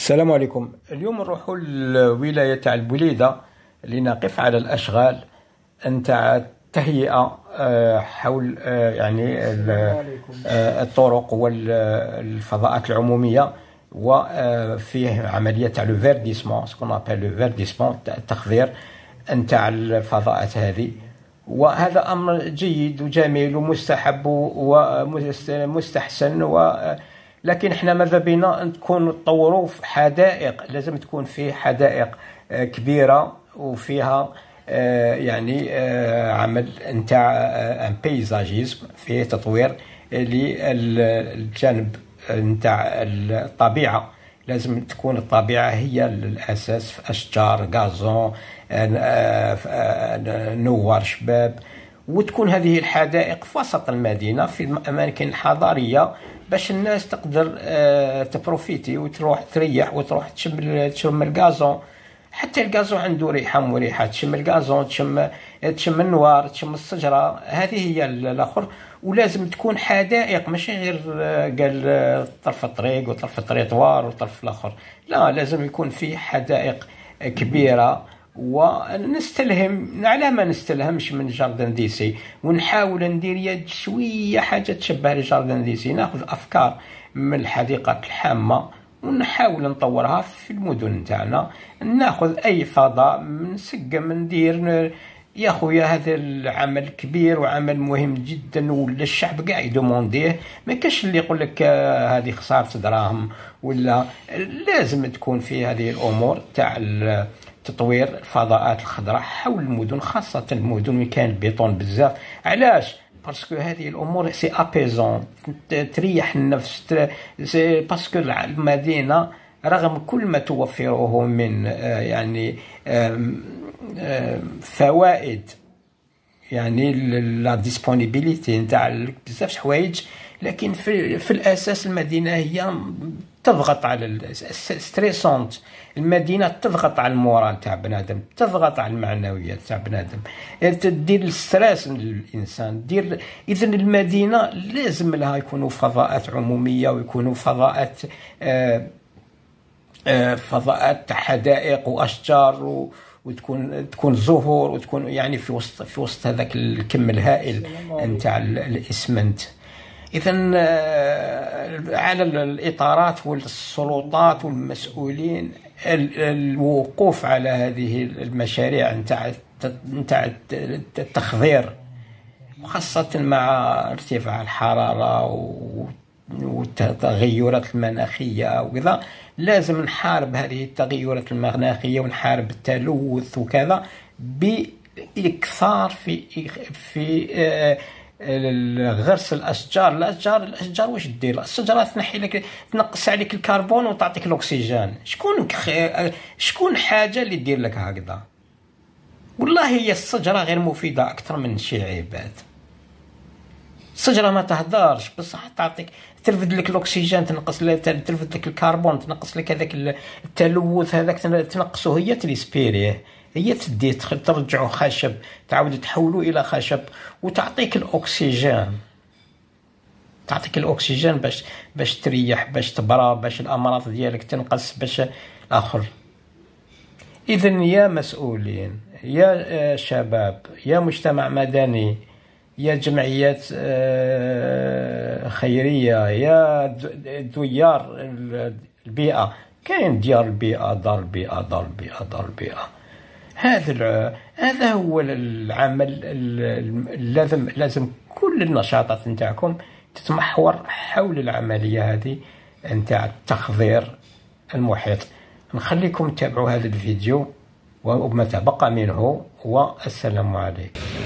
السلام عليكم. اليوم نروحوا للولاية تاع البوليدة لنقف على الأشغال نتاع التهيئة حول يعني الطرق والفضاءات العمومية، وفيه عملية تاع لو فيرديسمون، سكون ابل لو فيرديسمون، التخضير نتاع الفضاءات هذه. وهذا أمر جيد وجميل ومستحب ومستحسن، لكن احنا ماذا بينا تكون تطوروا في حدائق، لازم تكون فيه حدائق كبيرة وفيها يعني عمل نتاع ان بيزاجيزم، فيه تطوير للجانب نتاع الطبيعة. لازم تكون الطبيعة هي الأساس، في أشجار، غازون، نوار شباب، وتكون هذه الحدائق في وسط المدينة في الأماكن الحضارية باش الناس تقدر تبروفيتي وتروح تريح وتروح تشم الغازون. حتى الغازون عنده ريحة مريحة، تشم الغازون، تشم النوار، تشم الشجرة، هذه هي الآخر. ولازم تكون حدائق، ماشي غير قال طرف الطريق وطرف الطريق دوار وطرف الآخر، لا، لازم يكون في حدائق كبيرة. ونستلهم، على ما نستلهمش من جاردن ديسي، ونحاول ندير يد شوية حاجة تشبه لجاردن ديسي، ناخذ أفكار من الحديقة الحامة ونحاول نطورها في المدن نتاعنا. ناخذ أي فضاء نسقم ندير. يا خويا هذا العمل كبير وعمل مهم جدا، ولا الشعب قاعد يدومونديه، ما كاش اللي يقول لك هذه خسارة دراهم، ولا لازم تكون في هذه الأمور تاع تطوير الفضاءات الخضراء حول المدن، خاصة المدن اللي كان البيطون بزاف. علاش؟ باسكو هذه الأمور سي ابيزون، تريح النفس، باسكو المدينة رغم كل ما توفره من يعني فوائد، يعني لا ديسبونيبيليتي نتاع بزاف حوايج، لكن في الأساس المدينة هي تضغط على ستريسونت. المدينة تضغط على المورال تاع بنادم، تضغط على المعنويات تاع بنادم، تدير الستريس للإنسان، دير. إذن المدينة لازم لها يكونوا فضاءات عمومية، ويكونوا فضاءات حدائق وأشجار، وتكون زهور، وتكون يعني في وسط هذاك الكم الهائل نتاع الإسمنت. إذن على الإطارات والسلطات والمسؤولين الوقوف على هذه المشاريع نتاع التخضير، وخاصة مع ارتفاع الحرارة والتغيرات المناخية وكذا. لازم نحارب هذه التغيرات المناخية ونحارب التلوث وكذا بإكثار في غرس الاشجار واش دير؟ الشجره تنحي لك، تنقص عليك الكربون وتعطيك الاكسجين. شكون حاجه اللي دير لك هكذا؟ والله هي الشجره غير مفيده اكثر من شي عباد. الشجره ما تهدرش، بصح تعطيك، ترفد لك الاكسجين، ترفد لك الكربون، تنقص لك هذاك التلوث هذاك، تنقصه هي تريسبيريه، هي تدي ترجعوا خشب، تعاود تحولوا الى خشب، وتعطيك الاكسجين، باش تريح، باش تبرى، باش الامراض ديالك تنقص، باش الاخر. اذن يا مسؤولين، يا شباب، يا مجتمع مدني، يا جمعيات خيريه، يا ديار البيئه، كاين ديار البيئه، دار البيئه. هذا هو العمل. لازم كل النشاطات نتاعكم تتمحور حول العملية هذه نتاع التخضير المحيط. نخليكم تتابعوا هذا الفيديو وما تبقى منه، والسلام عليكم.